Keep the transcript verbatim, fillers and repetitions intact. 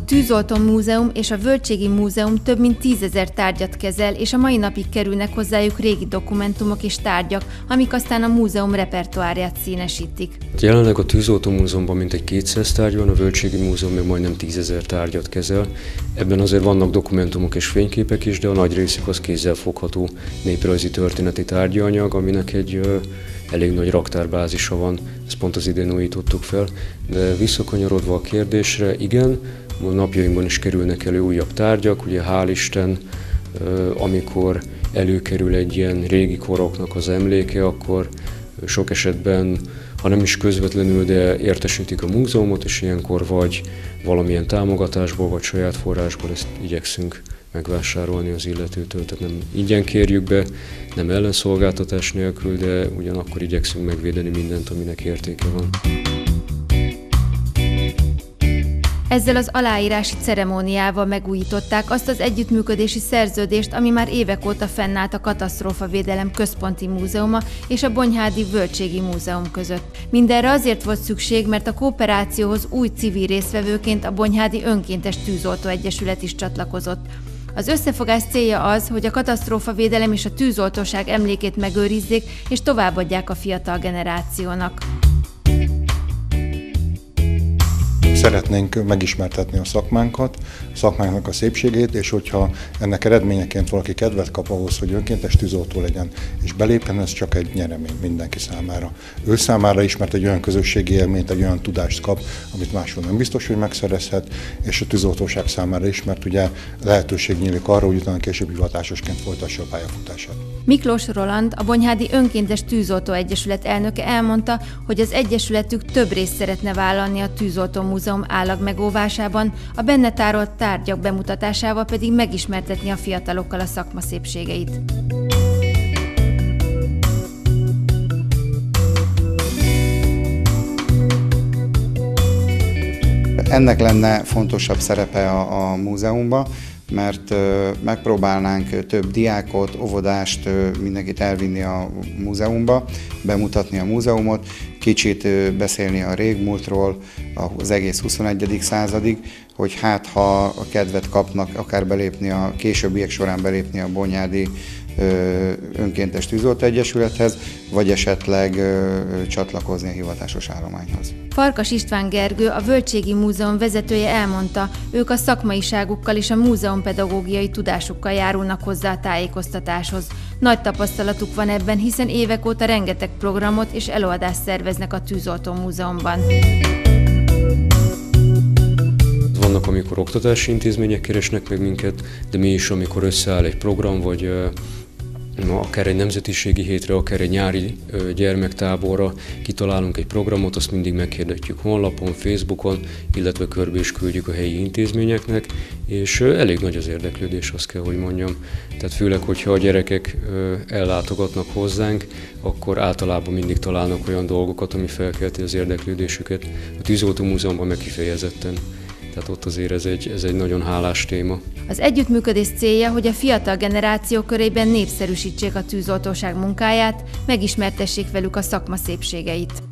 Tűzoltó Múzeum és a Völgységi Múzeum több mint tízezer tárgyat kezel, és a mai napig kerülnek hozzájuk régi dokumentumok és tárgyak, amik aztán a múzeum repertoárját színesítik. Jelenleg a Tűzoltó Múzeumban mintegy kétszáz tárgy van, a Völgységi Múzeum még majdnem tízezer tárgyat kezel. Ebben azért vannak dokumentumok és fényképek is, de a nagy részük az kézzelfogható néprajzi történeti tárgyanyag, aminek egy ö, elég nagy raktárbázisa van, ezt pont az idén újítottuk fel. De visszakanyarodva a kérdésre, igen, a napjainkban is kerülnek elő újabb tárgyak, ugye hál' Isten, amikor előkerül egy ilyen régi koroknak az emléke, akkor sok esetben, ha nem is közvetlenül, de értesítik a múzeumot, és ilyenkor vagy valamilyen támogatásból, vagy saját forrásból ezt igyekszünk megvásárolni az illetőtől. Tehát nem ingyen kérjük be, nem ellenszolgáltatás nélkül, de ugyanakkor igyekszünk megvédeni mindent, aminek értéke van. Ezzel az aláírási ceremóniával megújították azt az együttműködési szerződést, ami már évek óta fennállt a Katasztrófavédelem Központi Múzeuma és a Bonyhádi Völgységi Múzeum között. Mindenre azért volt szükség, mert a kooperációhoz új civil résztvevőként a Bonyhádi Önkéntes Tűzoltó Egyesület is csatlakozott. Az összefogás célja az, hogy a katasztrófavédelem és a tűzoltóság emlékét megőrizzék és továbbadják a fiatal generációnak. Szeretnénk megismertetni a szakmánkat, a szakmánknak a szépségét, és hogyha ennek eredményeként valaki kedvet kap ahhoz, hogy önkéntes tűzoltó legyen, és belépjen, ez csak egy nyeremény mindenki számára. Ő számára is, mert egy olyan közösségi élményt, egy olyan tudást kap, amit máshol nem biztos, hogy megszerezhet, és a tűzoltóság számára is, mert ugye lehetőség nyílik arra, hogy utána később hivatásosként folytassa a pályafutását. Miklós Roland, a Bonyhádi Önkéntes Tűzoltó Egyesület elnöke elmondta, hogy az egyesületük több részt szeretne vállalni a Tűzoltó Múzeum állag megóvásában, a benne tárolt tárgyak bemutatásával pedig megismertetni a fiatalokkal a szakma szépségeit. Ennek lenne fontosabb szerepe a, a múzeumban, mert megpróbálnánk több diákot, óvodást, mindenkit elvinni a múzeumba, bemutatni a múzeumot, kicsit beszélni a régmúltról, az egész huszonegyedik századig, hogy hát ha a kedvet kapnak akár belépni a későbbiek során belépni a Bonyhádi Önkéntes Tűzoltó Egyesülethez, vagy esetleg csatlakozni a hivatásos állományhoz. Farkas István Gergő, a Völgységi Múzeum vezetője elmondta, ők a szakmaiságukkal és a múzeumpedagógiai tudásukkal járulnak hozzá a tájékoztatáshoz. Nagy tapasztalatuk van ebben, hiszen évek óta rengeteg programot és előadást szerveznek a Tűzoltó Múzeumban. Vannak, amikor oktatási intézmények keresnek meg minket, de mi is, amikor összeáll egy program, vagy na, akár egy nemzetiségi hétre, akár egy nyári gyermektáborra kitalálunk egy programot, azt mindig meghirdetjük honlapon, Facebookon, illetve körbe is küldjük a helyi intézményeknek, és elég nagy az érdeklődés, azt kell, hogy mondjam. Tehát főleg, hogyha a gyerekek ellátogatnak hozzánk, akkor általában mindig találnak olyan dolgokat, ami felkelti az érdeklődésüket. A Tűzoltó Múzeumban meg kifejezetten. Tehát ott azért ez egy, ez egy nagyon hálás téma. Az együttműködés célja, hogy a fiatal generáció körében népszerűsítsék a tűzoltóság munkáját, megismertessék velük a szakma szépségeit.